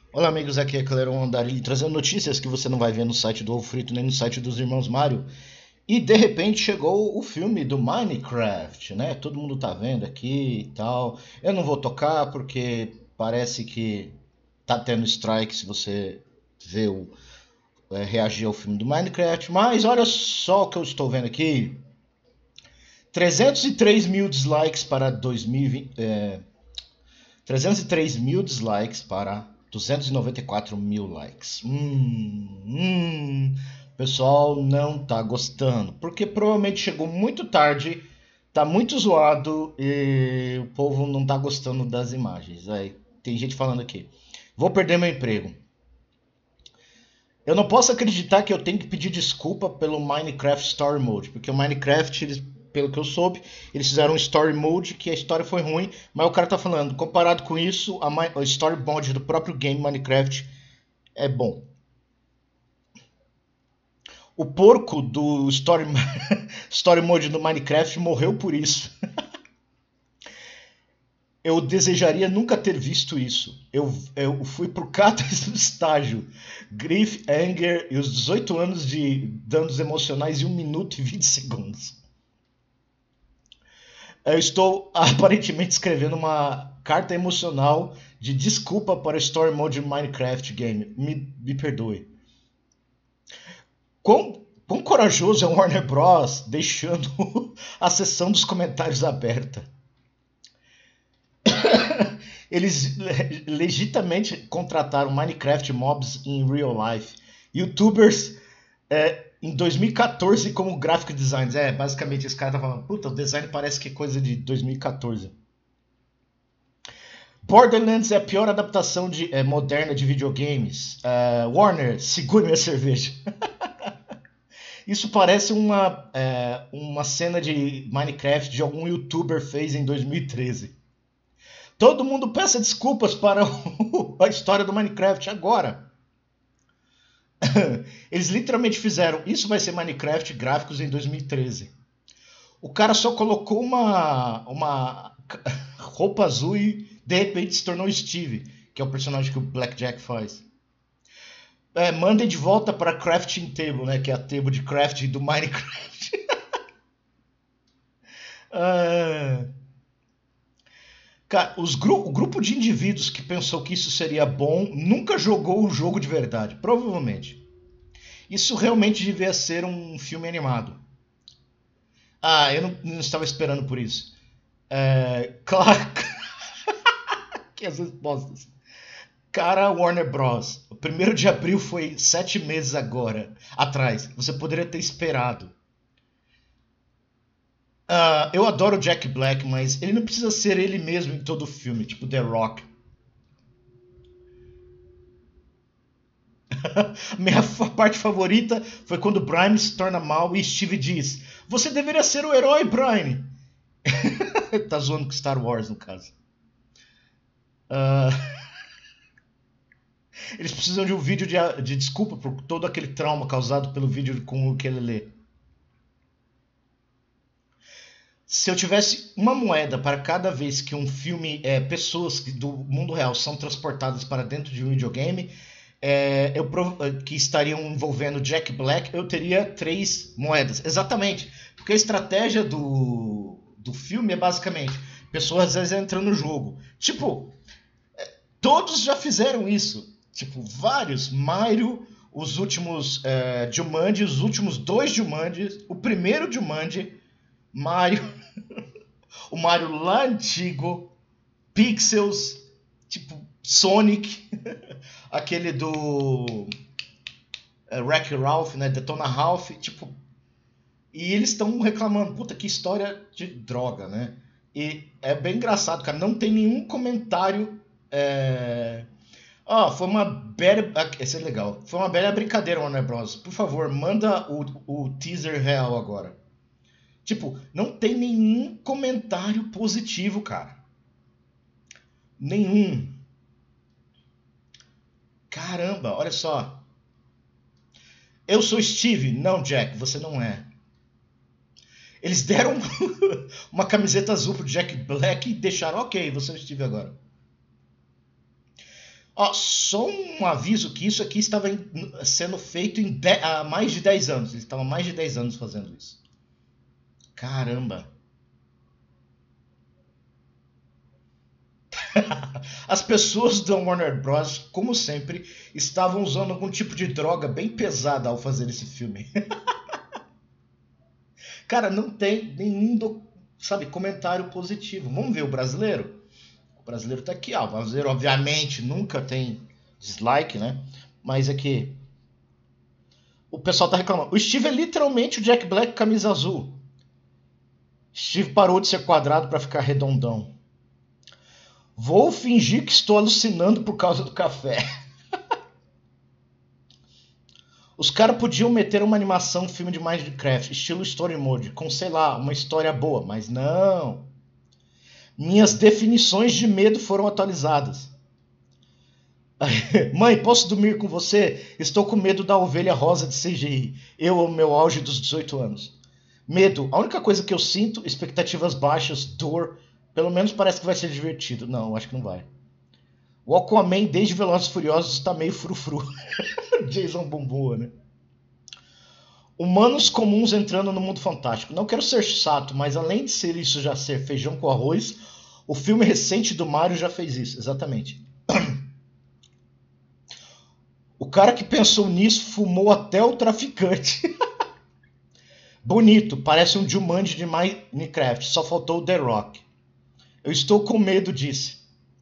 Olá amigos, aqui é Cleron Andarilho trazendo notícias que você não vai ver no site do Ovo Frito nem no site dos Irmãos Mario. E de repente chegou o filme do Minecraft, né? Todo mundo tá vendo aqui e tal. Eu não vou tocar porque parece que tá tendo strike se você vê reagir ao filme do Minecraft. Mas olha só o que eu estou vendo aqui. 303 mil dislikes para 2020. 303 mil dislikes para 294 mil likes. O pessoal não tá gostando. Porque provavelmente chegou muito tarde, tá muito zoado e o povo não tá gostando das imagens. Aí, tem gente falando aqui. Vou perder meu emprego. Eu não posso acreditar que eu tenho que pedir desculpa pelo Minecraft Story Mode, porque o Minecraft, pelo que eu soube, eles fizeram um Story Mode que a história foi ruim, mas o cara tá falando, comparado com isso, a Story Mode do próprio game Minecraft é bom. O porco do Story Mode do Minecraft morreu por isso. Eu desejaria nunca ter visto isso. Eu fui pro cada estágio. Grief, Anger e os 18 anos de danos emocionais em 1 minuto e 20 segundos. Eu estou aparentemente escrevendo uma carta emocional de desculpa para o Story Mode Minecraft Game. Me perdoe. Quão corajoso é o Warner Bros. Deixando a seção dos comentários aberta? Eles legitimamente contrataram Minecraft mobs em real life. YouTubers em 2014 como graphic designers. Basicamente esse cara tá falando, puta, o design parece que é coisa de 2014. Borderlands é a pior adaptação moderna de videogames. Warner, segure minha cerveja. Isso parece uma cena de Minecraft de algum youtuber fez em 2013. Todo mundo peça desculpas para a história do Minecraft agora. Eles literalmente fizeram, isso vai ser Minecraft gráficos em 2013. O cara só colocou uma roupa azul e de repente se tornou Steve, que é o personagem que o Blackjack faz. Mandem de volta para a Crafting Table, né, que é a table de crafting do Minecraft. Cara, o grupo de indivíduos que pensou que isso seria bom nunca jogou o jogo de verdade, provavelmente. Isso realmente devia ser um filme animado. Eu não estava esperando por isso. Claro que as respostas. Cara, Warner Bros. O 1º de abril foi 7 meses agora atrás. Você poderia ter esperado. Eu adoro o Jack Black, mas ele não precisa ser ele mesmo em todo o filme, tipo The Rock. Minha parte favorita foi quando Brian se torna mal e Steve diz: Você deveria ser o herói, Brian. Tá zoando com Star Wars, no caso. Eles precisam de um vídeo de desculpa por todo aquele trauma causado pelo vídeo com o que ele lê. Se eu tivesse uma moeda para cada vez que um filme, pessoas do mundo real são transportadas para dentro de um videogame, que estariam envolvendo Jack Black, eu teria 3 moedas. Exatamente. Porque a estratégia do filme é basicamente pessoas às vezes entram no jogo. Tipo, todos já fizeram isso. Tipo, vários. Mario, os últimos Jumanji, os últimos 2 Jumanji, o primeiro Jumanji, Mario, o Mario lá antigo, Pixels, tipo Sonic, aquele do Wreck-It Ralph, né, Detona Ralph, tipo, e eles estão reclamando, puta, que história de droga, né? E é bem engraçado, cara, não tem nenhum comentário. Foi uma bela. Esse é legal. Foi uma bela brincadeira, Warner Bros. Por favor, manda o teaser real agora. Tipo, não tem nenhum comentário positivo, cara. Nenhum. Caramba, olha só. Eu sou Steve. Não, Jack, você não é. Eles deram uma camiseta azul pro Jack Black e deixaram, ok, você é o Steve agora. Ó, só um aviso que isso aqui estava sendo feito há mais de 10 anos. Eles estavam há mais de 10 anos fazendo isso. Caramba. As pessoas da Warner Bros., como sempre, estavam usando algum tipo de droga bem pesada ao fazer esse filme. Cara, não tem nenhum, sabe, comentário positivo. Vamos ver o brasileiro? O brasileiro tá aqui, ó. O brasileiro, obviamente, nunca tem dislike, né? Mas aqui, o pessoal tá reclamando. O Steve é literalmente o Jack Black camisa azul. Steve parou de ser quadrado para ficar redondão. Vou fingir que estou alucinando por causa do café. Os caras podiam meter uma animação, um filme de Minecraft, estilo Story Mode, com, sei lá, uma história boa, mas não. Minhas definições de medo foram atualizadas. Mãe, posso dormir com você? Estou com medo da ovelha rosa de CGI. Eu, ao meu auge dos 18 anos. Medo. A única coisa que eu sinto, expectativas baixas, dor. Pelo menos parece que vai ser divertido. Não, acho que não vai. O Aquaman, desde Velozes e Furiosos, está meio frufru. Jason Momoa, né? Humanos comuns entrando no mundo fantástico. Não quero ser chato, mas além de ser isso já ser feijão com arroz, o filme recente do Mario já fez isso. Exatamente. O cara que pensou nisso fumou até o traficante. Bonito, parece um Jumanji de Minecraft. Só faltou o The Rock. Eu estou com medo disso.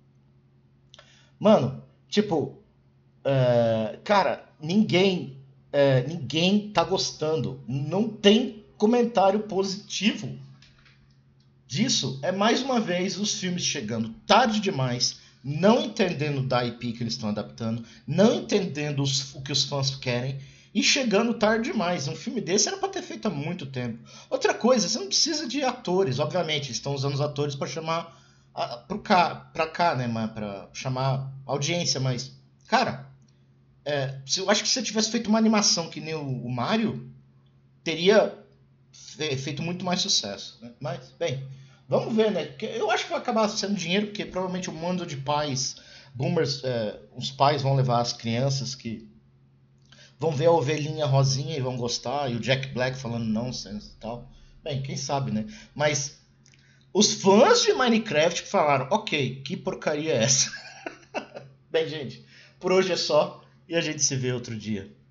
Mano, tipo, cara, ninguém tá gostando. Não tem comentário positivo disso. É mais uma vez os filmes chegando tarde demais, não entendendo da IP que eles estão adaptando, não entendendo o que os fãs querem e chegando tarde demais. Um filme desse era pra ter feito há muito tempo. Outra coisa, você não precisa de atores. Obviamente, eles estão usando os atores pra chamar pra cá, né, pra chamar audiência, mas, cara, eu acho que se eu tivesse feito uma animação que nem o Mario, teria feito muito mais sucesso, né? Mas, bem, vamos ver, né? Porque eu acho que vai acabar sendo dinheiro, porque provavelmente um mundo de pais, boomers, os pais vão levar as crianças que vão ver a ovelhinha rosinha e vão gostar, e o Jack Black falando nonsense e tal. Bem, quem sabe, né? Mas os fãs de Minecraft falaram, ok, que porcaria é essa? Bem, gente, por hoje é só e a gente se vê outro dia.